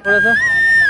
थोड़ा सा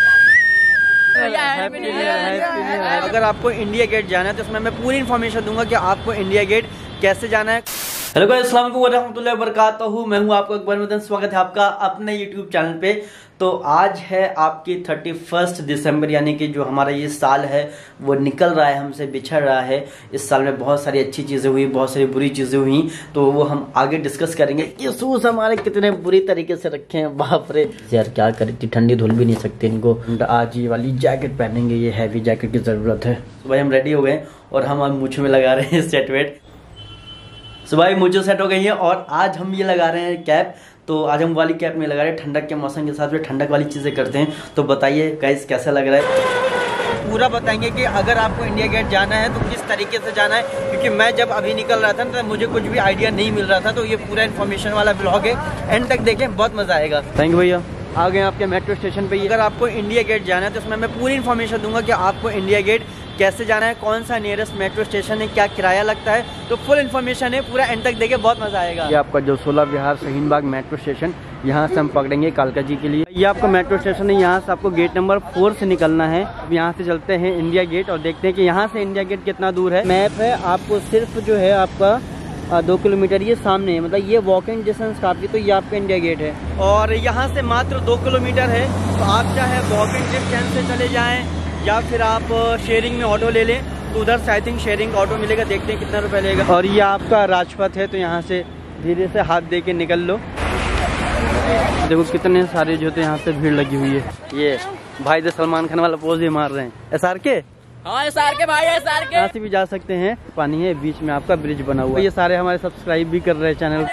अगर आपको इंडिया गेट जाना है तो इसमें मैं पूरी इन्फॉर्मेशन दूंगा कि आपको इंडिया गेट कैसे जाना है। हेलो गाइस, अस्सलाम वालेकुम रहमतुल्लाहि व बरकातहू। मैं हूं आपका अकबर मदन, स्वागत है आपका अपने यूट्यूब चैनल पे। तो आज है आपकी 31 दिसंबर, यानी कि जो हमारा ये साल है वो निकल रहा है, हमसे बिछड़ रहा है। इस साल में बहुत सारी अच्छी चीज़ें हुई, बहुत सारी बुरी चीज़ें हुई, तो वो हम आगे डिस्कस करेंगे। ये शूज हमारे कितने बुरी तरीके से रखे हैं, बाप रे यार क्या करें, इतनी ठंडी धुल भी नहीं सकते इनको। आज ये वाली जैकेट पहनेंगे, ये हैवी जैकेट की ज़रूरत है। तो भाई हम रेडी हो गए और हम अब मूंछ में लगा रहे हैं सेट वेट। सुबह मुझे सेट हो गई है और आज हम ये लगा रहे हैं कैप। तो आज हम वाली कैप में लगा रहे हैं, ठंडक के मौसम के साथ में ठंडक वाली चीज़ें करते हैं। तो बताइए गाइस कैसा लग रहा है, पूरा बताएंगे कि अगर आपको इंडिया गेट जाना है तो किस तरीके से जाना है। क्योंकि मैं जब अभी निकल रहा था ना तो मुझे कुछ भी आइडिया नहीं मिल रहा था। तो ये पूरा इन्फॉर्मेशन वाला ब्लॉग है, एंड तक देखें, बहुत मजा आएगा। थैंक यू भैया। आ गए आपके मेट्रो स्टेशन पे। अगर आपको इंडिया गेट जाना है तो उसमें मैं पूरी इन्फॉर्मेशन दूंगा कि आपको इंडिया गेट कैसे जाना है, कौन सा नियरेस्ट मेट्रो स्टेशन है, क्या किराया लगता है। तो फुल इन्फॉर्मेशन है, पूरा एंड तक देखे, बहुत मजा आएगा। ये आपका जो 16 विहार शाहीन बाग मेट्रो स्टेशन, यहाँ से हम पकड़ेंगे कालका जी के लिए। ये आपका मेट्रो स्टेशन है, यहाँ से आपको गेट नंबर 4 से निकलना है। अब यहाँ से चलते हैं इंडिया गेट और देखते हैं कि यहाँ से इंडिया गेट कितना दूर है। मैप है, आपको सिर्फ जो है आपका 2 किलोमीटर ये सामने है, मतलब ये वॉकिंग डिस्टेंस काफी। तो ये आपका इंडिया गेट है और यहाँ से मात्र 2 किलोमीटर है। तो आप चाहे वॉकिंग डिस्टेंस से चले जाएं या फिर आप शेयरिंग में ऑटो ले लें, तो उधर से आई थिंक शेयरिंग ऑटो मिलेगा, देखते हैं कितना रुपए लेगा। और ये आपका राजपथ है, तो यहाँ से धीरे से हाथ दे के निकल लो। देखो कितने सारे जो थे यहाँ से भीड़ लगी हुई है। ये भाई जो सलमान खान वाला पोज ही मार रहे हैं। SR के, हाँ SR के भाई, SR के। यहाँ से भी जा सकते हैं, पानी है बीच में, आपका ब्रिज बना हुआ है। ये सारे हमारे सब्सक्राइब भी कर रहे हैं चैनल।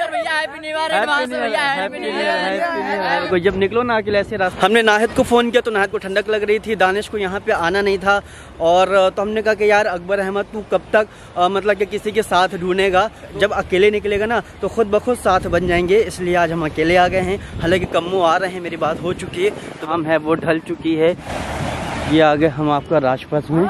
कोई जब निकलो ना अकेले ऐसे रास्ते। हमने नाहिद को फ़ोन किया तो नाहिद को ठंडक लग रही थी, दानिश को यहाँ पे आना नहीं था। और तो हमने कहा कि यार अकबर अहमद तू कब तक मतलब कि किसी के साथ ढूंढेगा, जब अकेले निकलेगा ना तो खुद ब खुद साथ बन जाएंगे। इसलिए आज हम अकेले आ गए हैं। हालांकि कम्मू आ रहे हैं, मेरी बात हो चुकी है, तो हम है वो ढल चुकी है। ये आ गए हम आपका राजपथ में।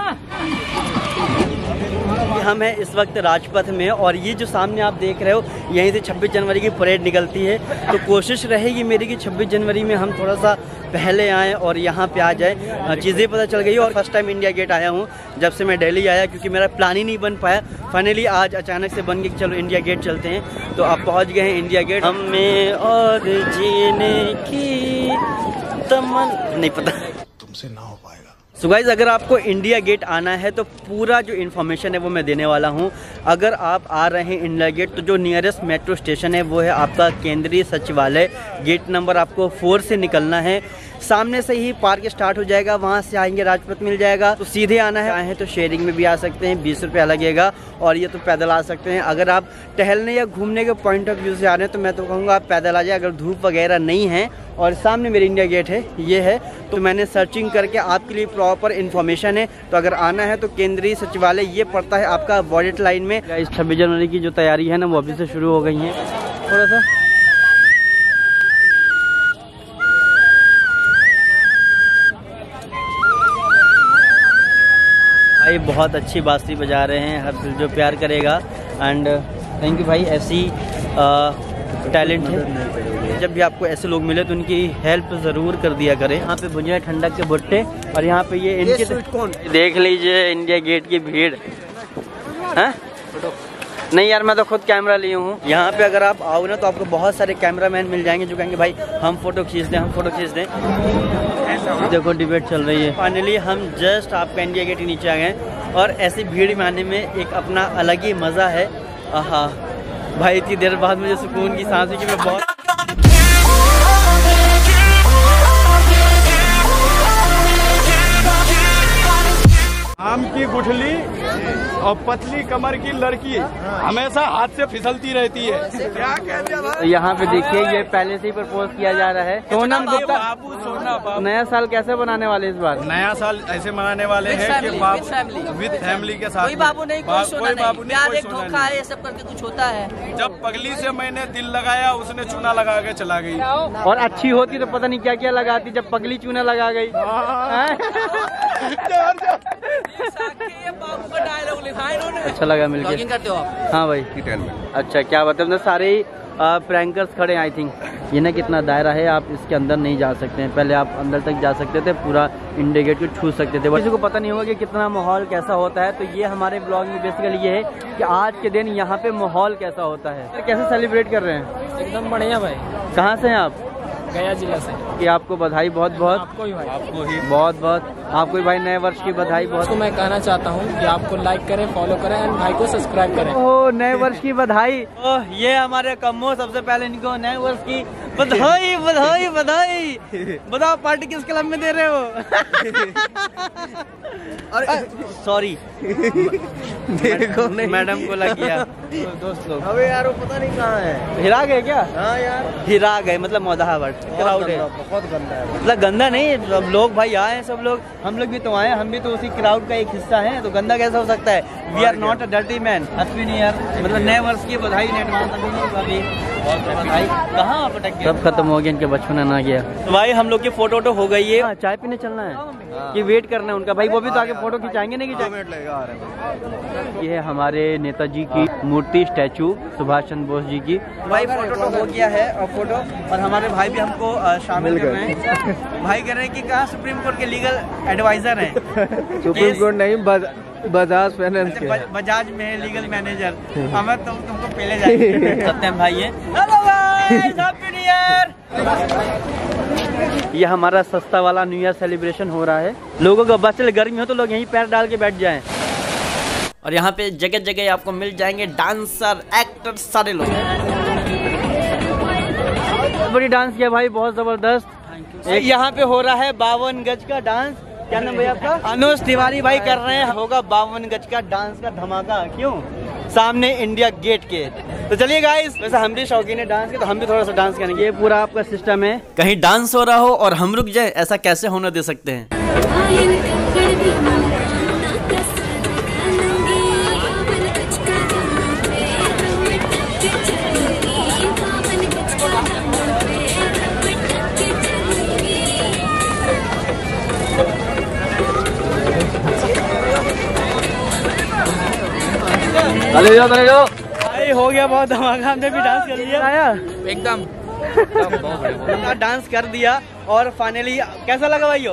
हम हैं इस वक्त राजपथ में और ये जो सामने आप देख रहे हो, यहीं से 26 जनवरी की परेड निकलती है। तो कोशिश रहेगी मेरी कि 26 जनवरी में हम थोड़ा सा पहले आएँ और यहाँ पे आ जाए। चीज़ें पता चल गई और फर्स्ट टाइम इंडिया गेट आया हूँ जब से मैं दिल्ली आया, क्योंकि मेरा प्लान ही नहीं बन पाया। फाइनली आज अचानक से बन गया कि चलो इंडिया गेट चलते हैं। तो आप पहुँच गए हैं इंडिया गेट। हमें और जीने की तमन्ना नहीं, पता तुमसे ना हो पाएगा। सो गाइस, अगर आपको इंडिया गेट आना है तो पूरा जो इन्फॉर्मेशन है वो मैं देने वाला हूँ। अगर आप आ रहे हैं इंडिया गेट तो जो नियरेस्ट मेट्रो स्टेशन है वो है आपका केंद्रीय सचिवालय। गेट नंबर आपको 4 से निकलना है। सामने से ही पार्क स्टार्ट हो जाएगा, वहाँ से आएंगे राजपथ मिल जाएगा। तो सीधे आना है, आए हैं तो शेयरिंग में भी आ सकते हैं, 20 रुपया लगेगा। और ये तो पैदल आ सकते हैं। अगर आप टहलने या घूमने के पॉइंट ऑफ व्यू से आ रहे हैं तो मैं तो कहूँगा आप पैदल आ जाए, अगर धूप वगैरह नहीं है। और सामने मेरी इंडिया गेट है, ये है। तो मैंने सर्चिंग करके आपके लिए प्रॉपर इन्फॉर्मेशन है। तो अगर आना है तो केंद्रीय सचिवालय ये पड़ता है आपका वॉलेट लाइन में। इस 26 जनवरी की जो तैयारी है ना वो अभी से शुरू हो गई है। थोड़ा सा भाई बहुत अच्छी बांसुरी बजा रहे हैं, हर दिल जो प्यार करेगा। एंड थैंक यू भाई, ऐसी टैलेंट है। जब भी आपको ऐसे लोग मिले तो उनकी हेल्प ज़रूर कर दिया करें। यहाँ पे भुजिया ठंडक के भुट्टे और यहाँ पे ये इनके कौन देख लीजिए इंडिया गेट की भीड़ है। नहीं यार, मैं तो खुद कैमरा लिए हूँ। यहाँ पे अगर आप आओ ना तो आपको बहुत सारे कैमरामैन मिल जाएंगे जो कहेंगे भाई हम फोटो खींच दें, हम फोटो खींच दें। देखो डिबेट चल रही है। फाइनली हम जस्ट आपका इंडिया गेट के नीचे आ गए और ऐसी भीड़ में आने में एक अपना अलग ही मज़ा है। आहा भाई, इतनी देर बाद मुझे सुकून की सांस है कि मैं बहुत आम की गुठली और पतली कमर की लड़की हमेशा हाथ से फिसलती रहती है। क्या कहते हैं? तो यहाँ पे देखिए ये पहले से ही प्रपोज किया जा रहा है। सोनम गुप्ता बाबू, सोना बाबू। नया साल कैसे बनाने वाले इस बार? नया साल ऐसे मनाने वाले हैं कि बाबू विद फैमिली के साथ। कोई बाबू नहीं, कोई सोना नहीं। बाबू नहीं, कोई सोना धोखा है, ये सब करके कुछ होता है। जब पगली से मैंने दिल लगाया, उसने चूना लगा के चला गई। और अच्छी होती तो पता नहीं क्या क्या लगाती, जब पगली चूना लगा गई। अच्छा लगा मिलके। करते हो आप? हाँ भाई। अच्छा क्या बताते सारे प्रैंकर्स खड़े आई थिंक। ये ना कितना दायरा है, आप इसके अंदर नहीं जा सकते हैं। पहले आप अंदर तक जा सकते थे, पूरा इंडिया गेट को छू सकते थे, किसी को पता नहीं होगा कि कितना माहौल कैसा होता है। तो ये हमारे ब्लॉग में बेसिकली ये है कि आज के दिन यहाँ पे माहौल कैसा होता है। कैसे सेलिब्रेट कर रहे हैं? एकदम बढ़िया भाई। कहाँ से हैं आप? गया जिला से। कि आपको बधाई बहुत बहुत। आपको ही भाई। आपको ही बहुत बहुत आपको भी भाई नए वर्ष की बधाई बहुत। तो मैं कहना चाहता हूँ कि आपको लाइक करें, फॉलो करें एंड भाई को सब्सक्राइब करें। ओह नए वर्ष की बधाई। ओह ये हमारे कम्मो, सबसे पहले इनको नए वर्ष की बधाई बधाई बधाई। बताओ पार्टी किस क्लब में दे रहे हो? अरे सॉरी देखो मैडम को लग गया। दोस्त लोग अबे यार वो पता नहीं कहाँ है। हिरा गए क्या? हाँ यार हिरा गए, मतलब मोदाहाबाद क्राउड है, बहुत गंदा है। मतलब गंदा नहीं, सब लोग भाई आए हैं, सब लोग, हम लोग भी तो आए, हम भी तो उसी क्राउड का एक हिस्सा हैं, तो गंदा कैसा हो सकता है? We are not a dirty man. Ashwini यार मतलब नए वर्ष की बधाई ने एडवांस अभी बधाई। कहाँ पटक गया? सब खत्म हो गया, इनके बचपन ना गया। तो भाई हम लोग की फोटो वोटो हो गई है, चाय पीने चलना है कि वेट करना है उनका? भाई वो भी तो आगे फोटो खिंचाएंगे नहीं? ये है हमारे नेताजी की मूर्ति, स्टैचू सुभाष चंद्र बोस जी की। भाई फोटो हो गया है और फोटो, और हमारे भाई भी हमको शामिल कर रहे हैं। भाई कह रहे हैं कि कहाँ सुप्रीम कोर्ट के लीगल एडवाइजर हैं। सुप्रीम कोर्ट नहीं, बजाज फाइनेंस के। बजाज में है लीगल मैनेजर। हमें तुमको पहले जाएंगे। सत्यम भाई है। Hello guys, happy new year. ये हमारा सस्ता वाला न्यू ईयर सेलिब्रेशन हो रहा है। लोगों को बस चले गर्मी हो तो लोग यहीं पैर डाल के बैठ जाएं। और यहाँ पे जगह जगह आपको मिल जाएंगे डांसर, एक्टर, सारे लोग। बड़ी डांस किया भाई, बहुत जबरदस्त। यहाँ पे हो रहा है 52 गज का डांस। क्या नाम भैया आपका? अनुज तिवारी भाई कर रहे हैं, होगा 52 गज का डांस का धमाका। क्यों? सामने इंडिया गेट के। तो चलिए गाइस, वैसे हम भी शौकीन है डांस के, तो हम भी थोड़ा सा डांस करेंगे। ये पूरा आपका सिस्टम है, कहीं डांस हो रहा हो और हम रुक जाए, ऐसा कैसे होने दे सकते हैं? चले जाओ भाई, हो गया बहुत धमाका, हमने भी डांस कर लिया। आया एकदम डांस कर दिया। और फाइनली कैसा लगा भाई?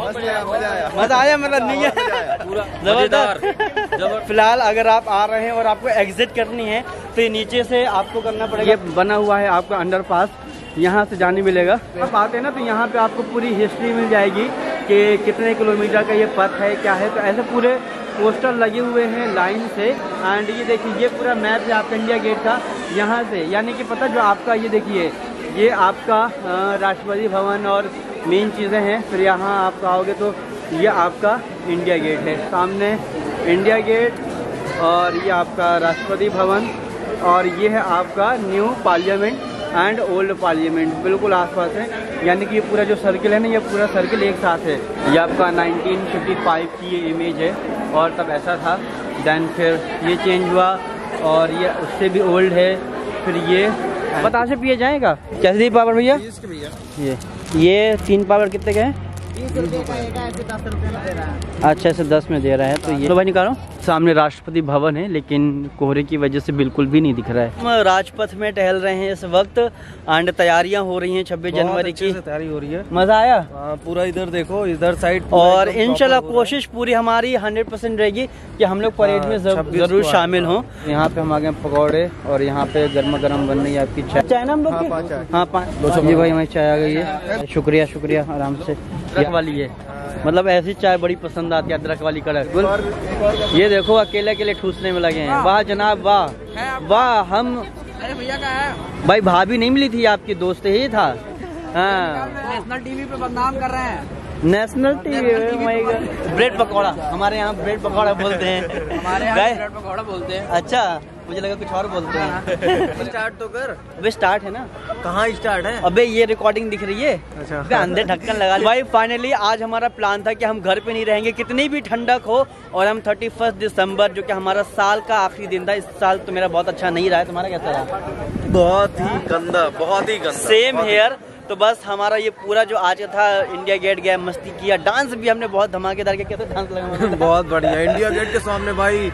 मजा आया मतलब नहीं है पूरा जबरदस्त। फिलहाल अगर आप आ रहे हैं और आपको एग्जिट करनी है तो ये नीचे से आपको करना पड़ेगा। ये बना हुआ है आपका अंडरपास, यहाँ से जाने मिलेगा। आप आते हैं ना तो यहाँ पे आपको पूरी हिस्ट्री मिल जाएगी कि कितने किलोमीटर का ये पथ है, क्या है। तो ऐसे पूरे पोस्टर लगे हुए हैं लाइन से। एंड ये देखिए, ये पूरा मैप है आपका इंडिया गेट का, यहाँ से यानी कि पता जो आपका, ये देखिए ये आपका राष्ट्रपति भवन और मेन चीज़ें हैं। फिर यहाँ आप आओगे तो ये आपका इंडिया गेट है, सामने इंडिया गेट, और ये आपका राष्ट्रपति भवन, और ये है आपका new parliament and old parliament, बिल्कुल आसपास है। यानी कि ये पूरा जो सर्किल है ना, ये पूरा सर्किल एक साथ है। ये आपका 1955 की ये इमेज है, और तब ऐसा था। देन फिर ये चेंज हुआ, और ये उससे भी ओल्ड है। फिर ये बतासे पिए जाएगा। कैसे दी पावर भैया? ये 3 पावर कितने के हैं? 20 रुपये का एक है, ऐसे 10 रुपये में दे रहा है। अच्छा, ऐसे 10 में दे रहा है। तो ये तो भाई निकालो। सामने राष्ट्रपति भवन है, लेकिन कोहरे की वजह से बिल्कुल भी नहीं दिख रहा है। हम राजपथ में टहल रहे हैं इस वक्त, एंड तैयारियां हो रही हैं 26 जनवरी की। तैयारी हो रही है। मजा आया? पूरा इधर देखो, इधर साइड। और इंशाल्लाह कोशिश पूरी हमारी 100% रहेगी कि हम लोग परेड में जरूर शामिल हों। यहाँ पे हम आ गए पकौड़े, और यहाँ पे गर्मा गर्म बन रही है आपकी चाय। चाय ना हम लोग? हाँ 5 जी भाई, हमारी चाय आ गई है। शुक्रिया शुक्रिया, आराम से। अदरक वाली है, मतलब ऐसी चाय बड़ी पसंद आती है, अदरक वाली कड़क। ये देखो अकेले अकेले ठूसने में लगे हैं। वाह जनाब वाह वाह। हम अरे भैया का है भाई, भाभी नहीं मिली थी आपकी, दोस्त ही था। हाँ, नेशनल टीवी पे बदनाम कर रहे हैं। National TV. ब्रेड पकौड़ा, हमारे यहाँ ब्रेड पकौड़ा बोलते हैं। हमारे यहाँ ब्रेड पकौड़ा बोलते हैं। अच्छा, मुझे लगा कुछ और बोलते हैं। स्टार्ट तो कर। अबे स्टार्ट है ना? कहाँ स्टार्ट है? अबे ये रिकॉर्डिंग दिख रही है। अच्छा, अंधे ढक्कन लगा। भाई फाइनली आज हमारा प्लान था कि हम घर पे नहीं रहेंगे कितनी भी ठंडक हो, और हम 31 दिसंबर जो कि हमारा साल का आखिरी दिन था। इस साल तो मेरा बहुत अच्छा नहीं रहा है, तुम्हारा कैसा रहा? बहुत ही गंदा, बहुत ही गंदा। Same here. तो बस हमारा ये पूरा जो आज था, इंडिया गेट गया, मस्ती किया, डांस भी हमने बहुत धमाकेदार किया। कैसे डांस लगा? बहुत बढ़िया। इंडिया गेट के सामने भाई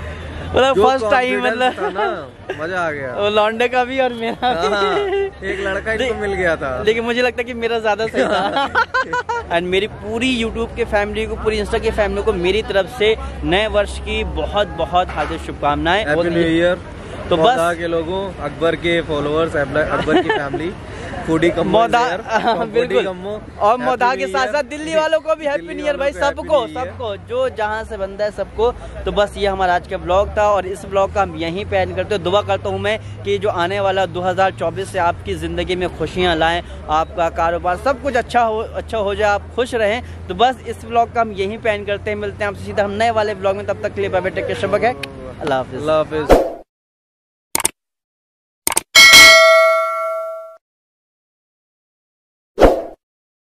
मतलब फर्स्ट टाइम मतलब मजा आ गया। वो लौंडे का भी और मेरा भी। एक लड़का ही तो मिल गया था। लेकिन मुझे लगता है कि मेरा ज्यादा सही था। एंड मेरी पूरी यूट्यूब के फैमिली को, पूरी इंस्टा की फैमिली को मेरी तरफ से नए वर्ष की बहुत बहुत हार्दिक शुभकामनाएं। Happy new year. तो बस के लोगों, अकबर के फॉलोअर्स, अकबर की फैमिली, फूडी कम्मो, बिल्कुल, और मोदा के साथ साथ दिल्ली वालों को भी हैप्पी न्यू ईयर भाई, सबको जो जहां से बंदा है सबको। तो बस ये हमारा आज का ब्लॉग था और इस ब्लॉग का हम यहीं पे एंड करते हैं। दुआ करता हूँ मैं कि जो आने वाला 2024 से आपकी ज़िंदगी में खुशियाँ लाएं, आपका कारोबार सब कुछ अच्छा हो जाए, आप खुश रहें। तो बस इस ब्लॉग का हम यहीं पे एंड करते हैं। मिलते हैं आपसे सीधा हम नए वाले ब्लॉग में, तब तक के लिए बाय बाय, टेक केयर, शब्बा खैर, अल्लाह हाफिज़।